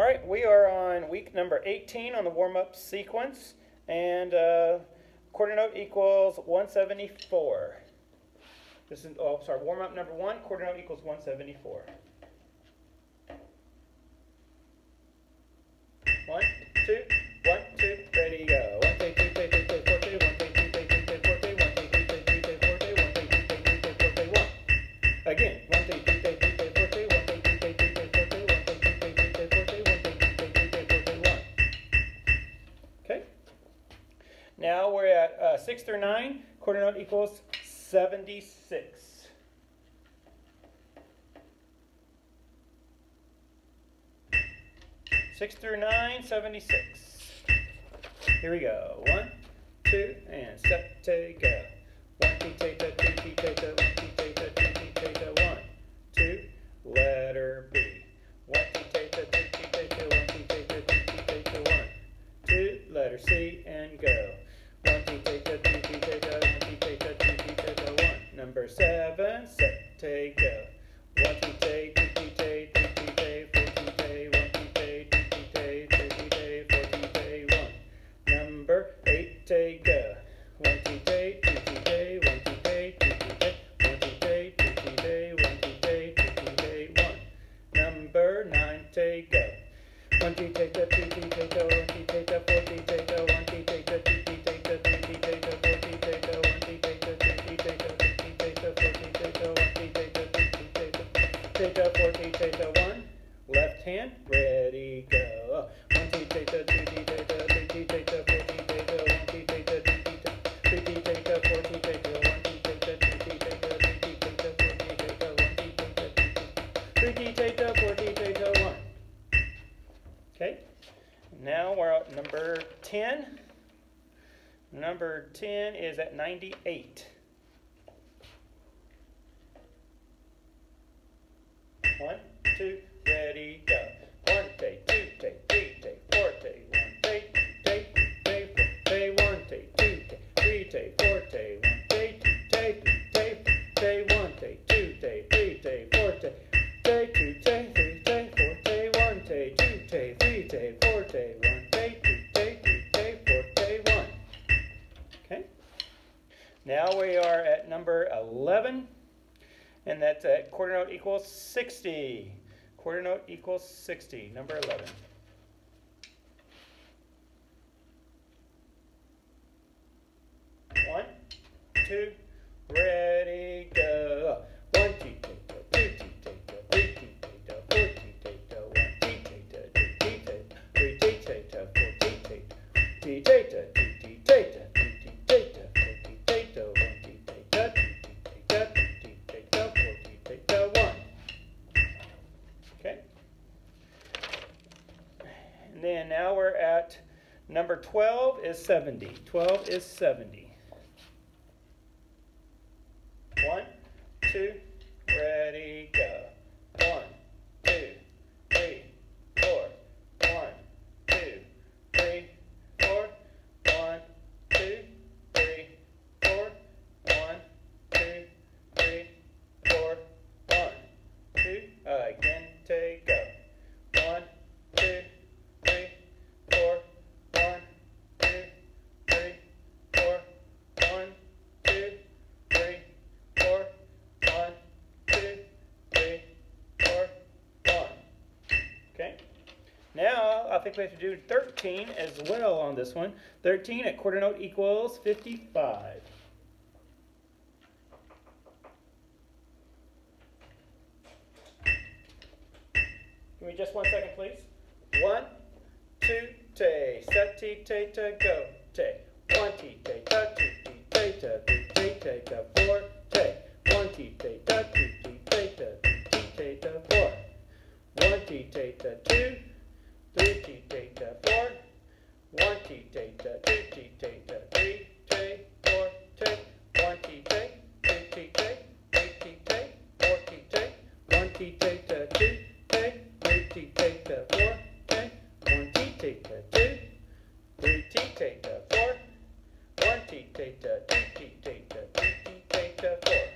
All right, we are on week number 18 on the warm-up sequence, and quarter note equals 174. This is, warm-up number 1, quarter note equals 174. 1, 2, 1, 2, ready, go. 1, 2, 3, 4, 2, 1, 2, 3, 4, 2, 1, 2, 3, 4, 2, 1, 2, 3, 4, 2, 1, 2, 3, 4, 2, 1, 2, 3, 4, 2, 1. Again, 1, 2, 3, 4, 2, 1, 2, 3, 4, 2, 1, 2, 3, 4, 2, 1, 2, 3, 4, 2, 1, 2, 3, 4, 2, 1, 2, 3, 4, 2, 1, 2, 3, 4, 2, 1. Okay. Now we're at 6 through 9. Quarter note equals 76. Six through 9, 76. Here we go. 1, 2, and set, take, go. 1, 2, take, 2, 3, take, 1, 2, take, 2, 3, take, 1, 2, letter B. 1, 2, take, 2, 3, take, 1, 2, take, 2, 3, take, 1, 2, letter C, and go. 1, 2, take, 2, 3, take, 1, 2, take, 2, 3, take, 1. Number 7, set, take, go. 1, 2, take, 2, 3, take, 3, take, 4, 2, take, 1, 2, take, 2, 3, take, 3, take, 4, 2, take, 1. Number 8, take, go. 1, 2, take, 2, 3, take, 1, 2, take, 2, 3, take, 1, 2, take, 2, 3, take, 1, 2, take, 2, 3, take, 1. Number 9, take, go. 1, 2, take, 2, 3, take, 1, 2, take, 4, 2, take, 1, 2, take, 2, 3, take, 3, take, 4, 2, take, 1, 2, take, 2, 3, take, 4, 2, take, 1, 2, take, 4, 2, take, 1. Left hand, ready, go. 1, 2, take, 2, 3, take, 3, take, 4, 2, take, 1, 2, take, 2, 3, take, 4, 2, take, 1, 2, take, 2, 3, take, 4, 2, take, 4, 2, take, 1. Okay. Now we're at number 10. Number 10 is at 98. 1, 2, ready, go. 1, take, 2, take, 3, take, 4, take, 1, take, 4, take, 1, take, 2, take, 3, take, 4, take, 1, take, 2, take, 1, take, 2, take, 3, take, 4, take, 2, take, 3, take, 4, take, 1, take, 2, take, 3, take, 4, take, 1, take, 2, take, 3, take, 4, take, 1. Okay. Now we are at number 11. And that's at quarter note equals 60. Quarter note equals 60, number 11. One, two, ready, go. 1, 2, take, 2, 2, take, 3, 2, take, 4, 2, take, 1, 2, take, 2, 3, take, 3, take, 4, 2, take, 2, take, 2, 2, take, 2, 2, take, 2, 4, 2, take, 1, 2, take, 2, 2, take, 2, 1. Okay. And then now we're at number 12 is 70. 12 is 70. 1, 2, ready, go. 1, 2, 3, 4. 1, 2, 3, 4. 1, 2, 3, 4. 1, 2, 3, 4. 1, 2. Again, take, go. 1, 2, 3, 4. 1, 2, 3, 4. 1, 2, 3, 4. 1, 2, 3, 4. 1. Okay. Now I think we have to do 13 as well on this one. 13 at quarter note equals 55. Give me just 1 second, please. 1, 2, take, set, take, go, take. 1, take, 2, take, 3, take, 4, take. 1, take, 2, take, 3, take, 4. 1, take, 2, 3, take, 4. 1, take, 2, take, 3, take, 4, take. 1, take, 2, take, 3, take, 4, take. 1, take, 2, take, 3, take, 4, take. 1, take, 2, 3, take, 4. 1, take, 2, take, 3, take, 4.